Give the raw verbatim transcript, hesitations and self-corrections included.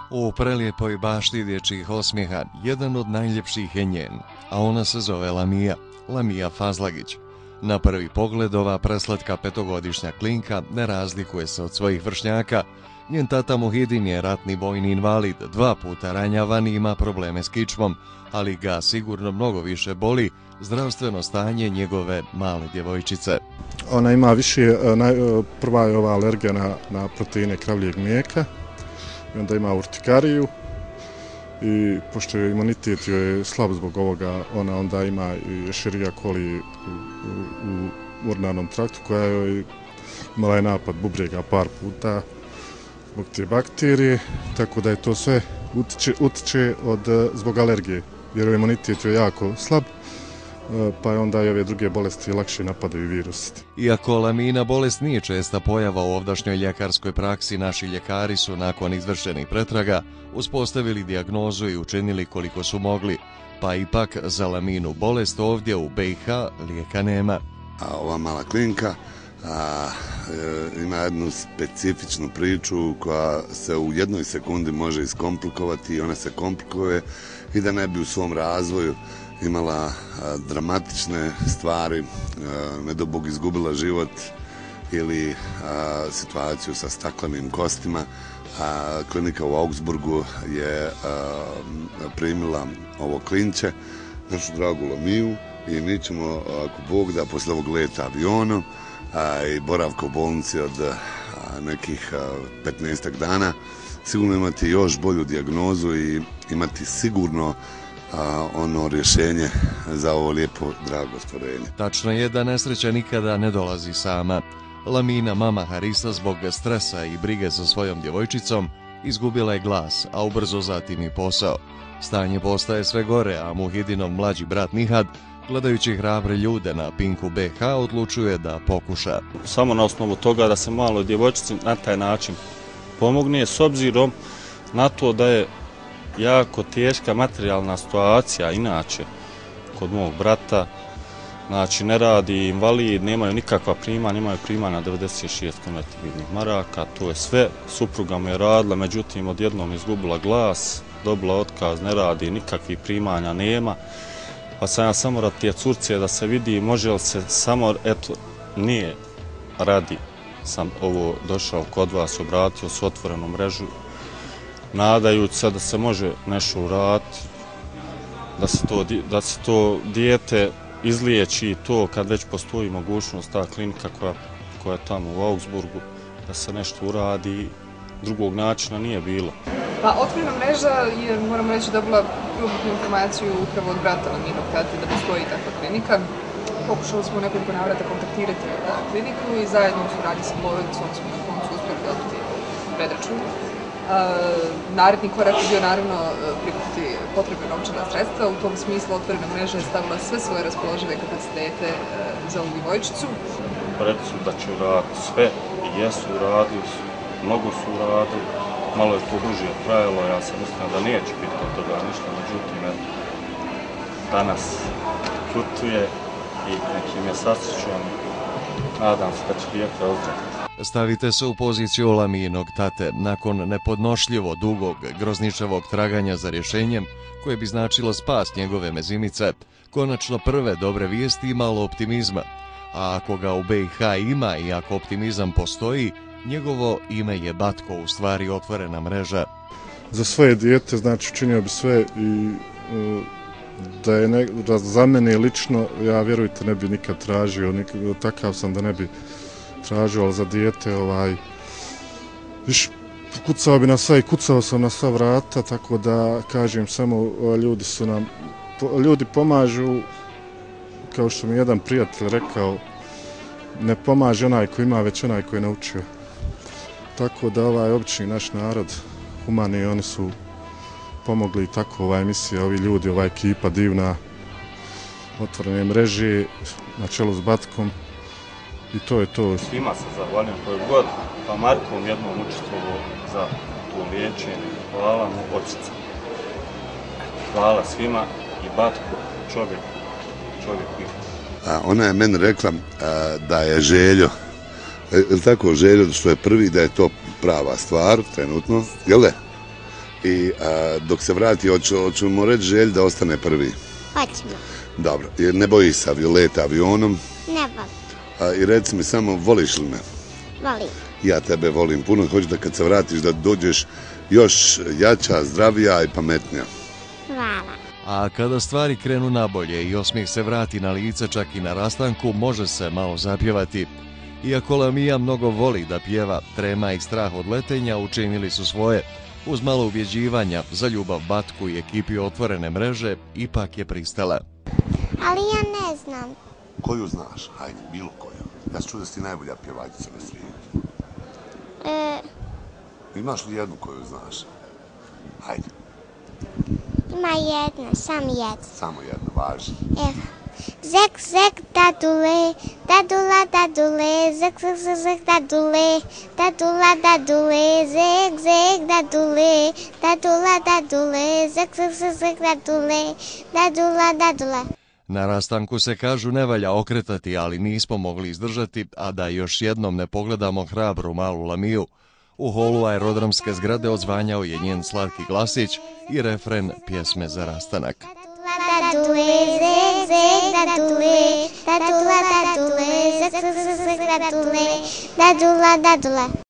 U prelijepoj bašti dječjih osmijeha jedan od najljepših je njen, a ona se zove Lamija, Lamija Fazlagić. Na prvi pogled ova preslatka petogodišnja klinka ne razlikuje se od svojih vršnjaka. Njen tata Muhidin je ratni vojni invalid, dva puta ranjavan i ima probleme s kičmom, ali ga sigurno mnogo više boli zdravstveno stanje njegove male djevojčice. Ona ima više, prva je ova alergija na, na proteine kravljeg mlijeka, i onda ima urtikariju i pošto je imunitet joj je slab zbog ovoga, ona onda ima i Escherichia coli u, u, u urinarnom traktu koja joj imala je napad bubrega par puta zbog te bakterije, tako da je to sve utiče, utiče od, zbog alergije, jer imunitet joj je jako slab, pa je onda i ove druge bolesti lakše napadaju virus. Iako Lamina bolest nije česta pojava u ovdašnjoj ljekarskoj praksi, naši ljekari su nakon izvršenih pretraga uspostavili dijagnozu i učinili koliko su mogli, pa ipak za Laminu bolest ovdje u B i H lijeka nema. A ova mala klinka a, e, ima jednu specifičnu priču koja se u jednoj sekundi može iskomplikovati i ona se komplikuje i da ne bi u svom razvoju imala a, dramatične stvari, a, ne do Bog izgubila život ili a, situaciju sa staklenim kostima. A, klinika u Augsburgu je a, primila ovo klinče, našu dragu Lamiju, i mi ćemo, ako Bog da, posle ovog leta avionom a, i boravka u bolnici od a, nekih petnaestak dana sigurno imati još bolju dijagnozu i imati sigurno a, ono rješenje za ovo lijepo drago stvorenje. Tačno je da nesreća nikada ne dolazi sama. Lamina mama Harisa zbog stresa i brige za svojom djevojčicom izgubila je glas, a ubrzo zatim i posao. Stanje postaje sve gore, a Muhidinov mlađi brat Nihad, gledajući hrabre ljude na Pinku B H, odlučuje da pokuša. Samo na osnovu toga da se malo djevojčici na taj način pomogne, s obzirom na to da je jako teška materijalna situacija inače kod mog brata. Znači, ne radi, invalid, nemaju nikakva primanja, nemaju primanja devedeset šest konvertibilnih maraka, to je sve. Supruga mu je radila, međutim odjednom izgubila glas, dobila otkaz, ne radi, nikakvih primanja nema. Pa sam ja samo rad tije curce da se vidi može li se samo, eto, nije radi, sam ovo došao kod vas, obratio s otvorenom mrežu, nadajući se da se može nešto uraditi, da se to, da se to dijete izliječi to kad već postoji mogućnost, ta klinika koja, koja je tamo u Augsburgu, da se nešto uradi, drugog načina nije bilo. Pa otvorena mreža je, moram reći, dobila prvobitnu informaciju upravo od brata Laminog tate da postoji takva klinika. Pokušali smo u nekoliko navrata kontaktirati kliniku i zajedno u suradnji sa porodicom smo na koncu uspjeli dobiti predračun. Naredni korak je bio naravno prikupiti potrebne novčana sredstva. U tom smislu otvorena mreža je stavila sve svoje raspoložive kapacitete za ovu djevojčicu. Rekli su da će uraditi sve i jesu uradili, mnogo su uradili. Malo je to duže trajalo, ja sam mislio da neće biti od toga ništa, međutim, danas putuje i nekim je sasjećan, nadam se da će dijete ozdraviti. Stavite se u poziciju Lamijinog tate. Nakon nepodnošljivo dugog, grozničavog traganja za rješenjem, koje bi značilo spas njegove mezimice, konačno prve dobre vijesti i malo optimizma. A ako ga u B i H ima i ako optimizam postoji, njegovo ime je Batko, u stvari otvorena mreža. Za svoje dijete, znači, činio bi sve i da je ne, da za mene lično, ja vjerujte ne bi nikad tražio, nikad, takav sam da ne bi tražio, ali za dijete, ovaj, viš, kucao bi na sve i kucao sam na sva vrata, tako da kažem samo, ljudi su nam, ljudi pomažu, kao što mi jedan prijatelj rekao, ne pomaže onaj ko ima, već onaj ko je naučio. Tako da ovaj obični naš narod, humani, oni su pomogli i tako ova emisija, ovi ljudi, ova ekipa divna, otvorene mreže, na čelu s Batkom, i to je to. Svima se zahvaljujem koji god, pa Markom jednom učestvovao za to liječenje. Hvala mu od srca. Hvala svima i Batku, čovjek, čovjek i. A ona je meni rekla a, da je Željo, je li tako, Željo što je prvi, da je to prava stvar trenutno, jel' ne? I a, dok se vrati, hoću, hoću mu reći Želj da ostane prvi. Hoćemo. Dobro, jer ne boji se avioleta avionom. Ne volim. A, I reci mi samo, voliš li me? Volim. Ja tebe volim puno, hoću da kad se vratiš da dođeš još jača, zdravija i pametnija. Hvala. A kada stvari krenu nabolje i osmijeh se vrati na lice čak i na rastanku, može se malo zapjevati. Iako Lamija mnogo voli da pjeva, trema i strah od letenja učinili su svoje. Uz malo ubjeđivanja za ljubav Batku i ekipi Otvorene mreže, ipak je pristala. Ali ja ne znam. Koju znaš? Hajde, bilo koju. Ja sam čuo da si ti najbolja pjevačica na svijetu. E, Imaš li jednu koju znaš? Hajde, ima jedna, sam jedna. samo jednu, važi. Evo. Zek, zek, dadule, dadula, dadule, zek, zek, zek, zek, dadule, dadula, dadule, zek, zek, dadule, dadula, dadule, zek, zek, zek, zek, dadule, dadula, dadula. Na rastanku se kažu ne valja okretati, ali nismo mogli izdržati, a da još jednom ne pogledamo hrabru malu Lamiju. U holu aerodromske zgrade odzvanjao je njen slatki glasić i refren pjesme za rastanak. Dadule, zek, zek, dadule, dadula, dadule, zek, zek, zek, zek, dadule, dadula, dadula.